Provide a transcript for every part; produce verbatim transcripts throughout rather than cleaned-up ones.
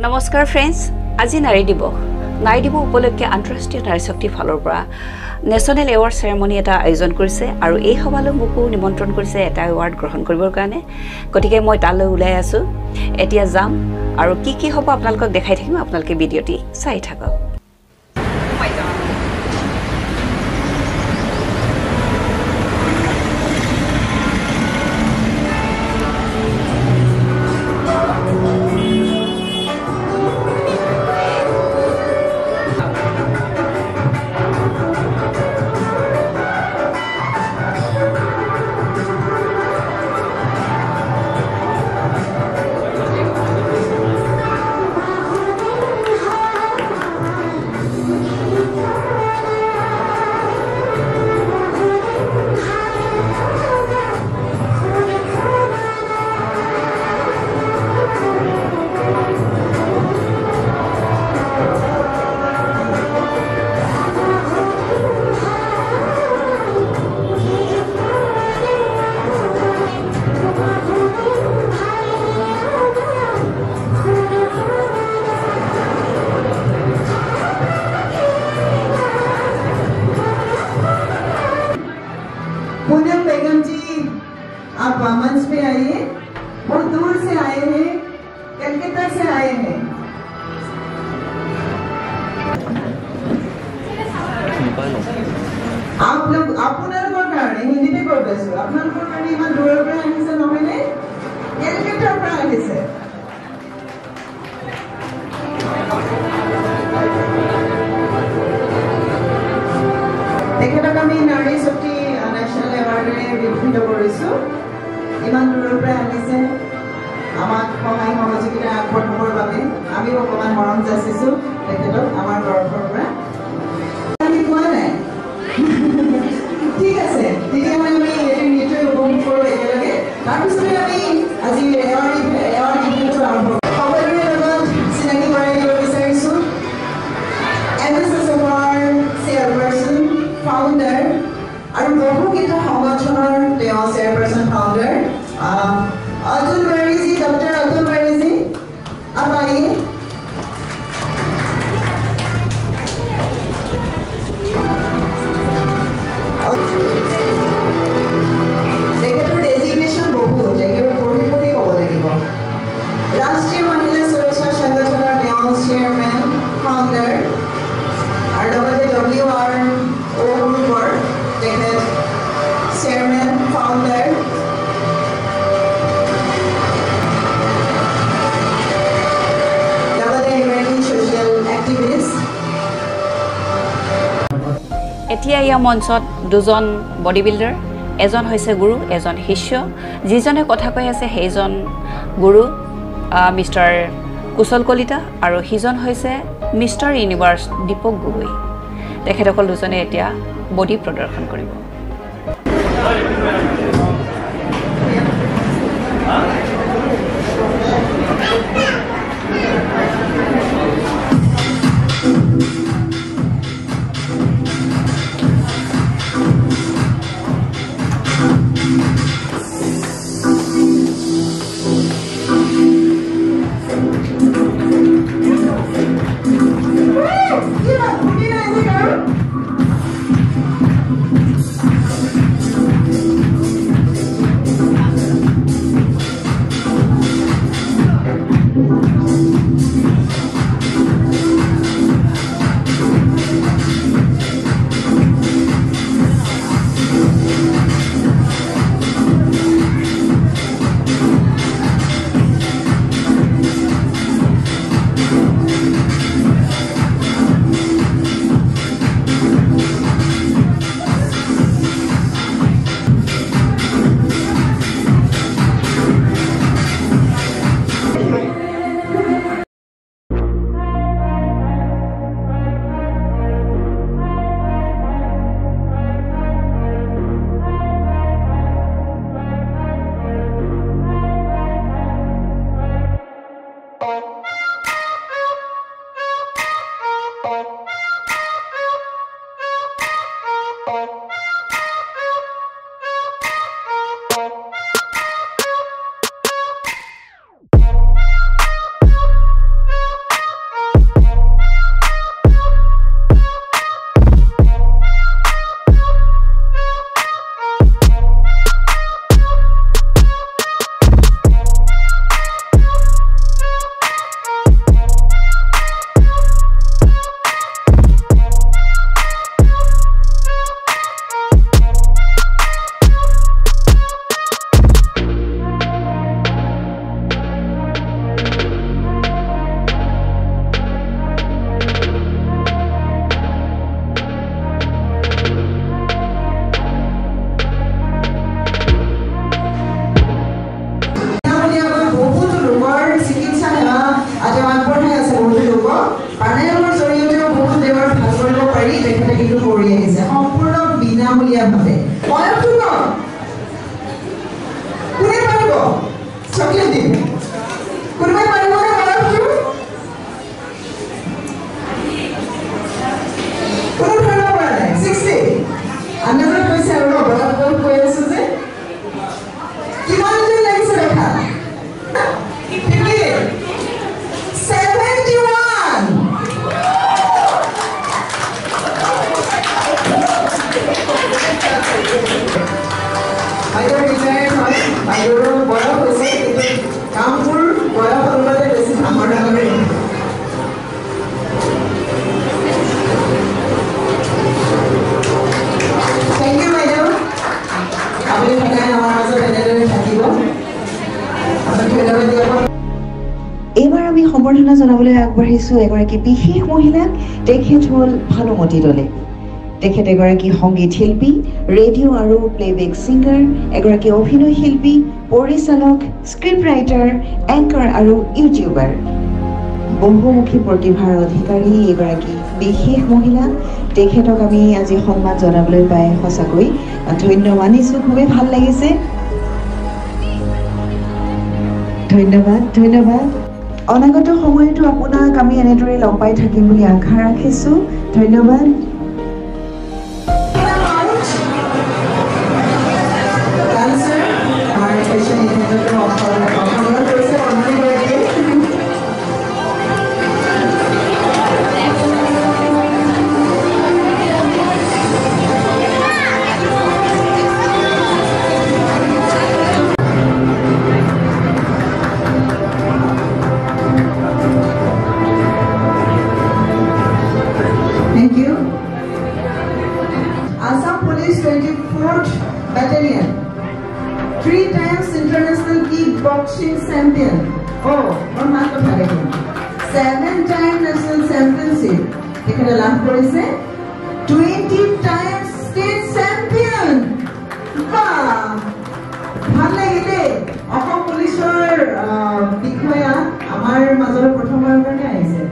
নমস্কাৰ ফ্ৰেন্ডছ আজি নাৰী দিৱস নাৰী দিৱস উপলক্ষে আন্তঃৰাষ্ট্ৰীয় নাৰী শক্তি ফালৰ পৰা নেশ্যনেল এৱাৰ্ড সেৰেমনি এটা আয়োজন কৰিছে আৰু এই সভালৈ মোকো নিমন্ত্ৰণ কৰিছে এটা এৱাৰ্ড গ্ৰহণ কৰিবৰ কাৰণে গতিকে মই তালৈ ওলাই আছো এতিয়া যাম আৰু কি কি হ'ব আপোনালোকক দেখাই থাকিম আপোনালোকে ভিডিঅ'টি চাই থাকক पूनम बेगम जी आप मंच पे आइए बहुत दूर से आए हैं कलकत्ता से आए हैं आप लोग আপোনালোকৰ কাৰণে হিন্দীতে কৈ আছো আপোনালোকৰ কাৰণে ইমান দূৰৰ পৰা আহিছে নহয়নে কলকাতাৰ পৰা আহিছে তেখেতক আমি নাৰী শক্তি নেশ্যনেল এৱাৰ্ডেৰে বিভূষিত কৰিছোঁ ইমান দূৰৰ পৰা আহিছে আমাক সহায় সহযোগিতা আগবঢ়াবৰ বাবে আমিও অকণমান মৰম যাচিছোঁ তেখেতক আমাৰ তৰফৰ পৰা আমি কোৱা নাই ঠিক আছে তেতিয়াহ'লে আমি এইটো নৃত্য উপভোগ কৰোঁ একেলগে তাৰপিছতে আমি আজি এৱাৰ্ড এৱাৰ্ড ইভেণ্টটো আৰম্ভ কৰোঁ সকলোৰে লগত চিনাকি কৰাই দিব বিচাৰিছোঁ এন এছ এছ এফৰ চেয়াৰপাৰ্চন ফাউণ্ডাৰ আৰু বহুকেইটা সংগঠনৰ তেওঁ চেয়াৰপাৰ্চন ফাউণ্ডাৰ অতুল বেৰিজি ডক্টৰ অতুল বেৰিজি आप आइए তেখেতৰ ডেজিগনেশ্যন বহুত তেখেতৰ পঢ়ি পঢ়ি ক'ব লাগিব ৰাষ্ট্ৰীয় মহিলা সুৰক্ষা সংগঠনৰ তেওঁ চেয়াৰমেন ফাউণ্ডাৰ আৰু লগতে ডব্লিউ আৰ অ' গ্ৰুপৰ তেখেত চেয়াৰমেন ফাউণ্ডাৰ লগতে এগৰাকী ছ'চিয়েল এক্টিভিষ্ট এতিয়া ইয়া মঞ্চত দুজন বডি বিল্ডাৰ এজন হৈছে গুৰু এজন শিষ্য যিজনে কথা কৈ আছে সেইজন গুৰু মিষ্টাৰ কুশল কলিতা আৰু সিজন হৈছে মিষ্টাৰ ইউনিভাৰ্ছ দীপক গগৈ তেখেতসকল দুজনে এতিয়া বডি প্ৰদৰ্শন কৰিব আমি সম্বৰ্ধনা জনাবলৈ আগবাঢ়িছোঁ এগৰাকী বিশেষ মহিলাক। তেখেত হ'ল ভানুমতী দলে। তেখেত এগৰাকী সংগীত শিল্পী, ৰেডিঅ' আৰু প্লেবেক ছিংগাৰ, এগৰাকী অভিনয় শিল্পী, পৰিচালক, স্ক্ৰিপ্ট ৰাইটাৰ, এংকাৰ আৰু ইউটিউবাৰ। বহুমুখী প্ৰতিভাৰ অধিকাৰী এগৰাকী বিশেষ মহিলা। তেখেতক আমি আজি সন্মান জনাবলৈ পাই সঁচাকৈ ধন্য মানিছোঁ। খুবেই ভাল লাগিছে। ধন্যবাদ ধন্যবাদ অনাগত সময়তো আপোনাক আমি এনেদৰে লগ পাই থাকিম বুলি আশা ৰাখিছোঁ। ধন্যবাদ। Thank you. Assam Police twenty-fourth Battalion, three times international kickboxing champion. Oh, one month of Hurricane. Seven time national championship. Ekhane lav korise. Twenty times state champion. Wow. ভাল লাগিলে অসম পুলিচৰ বিষয়া আমাৰ মাজৰ প্ৰথমবাৰৰ কাৰণে আহিছে।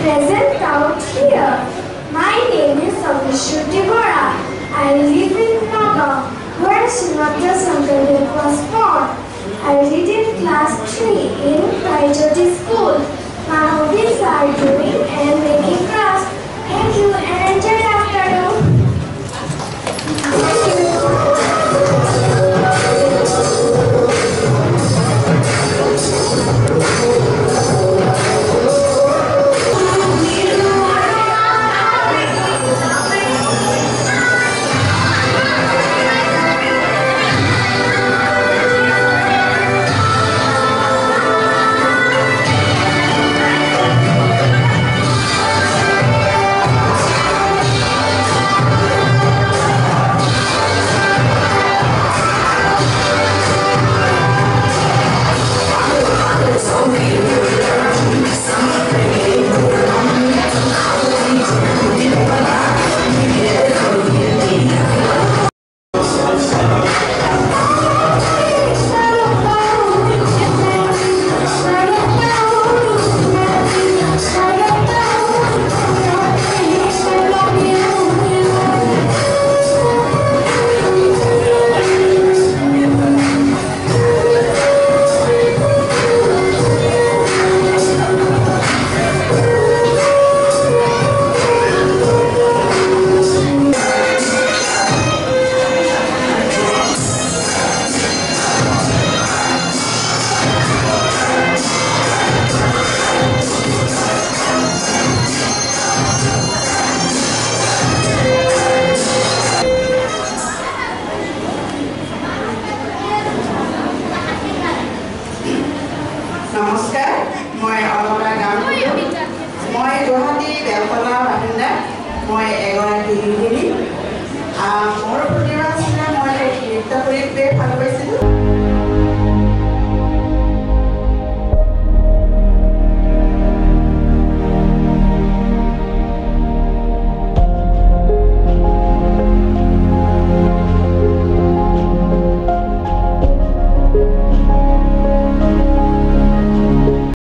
present out here. My name is Abhishruti Bora. I live in Naga, where Srimati Sankardev was born. I read in class three in Praijyoti School. My hobbies are doing and making crafts. Thank you and enjoy the afternoon. Thank you. নমস্কাৰ মই অলকা গাম মই গুৱাহাটী বেলতলা বাসিন্দা মই এগৰাকী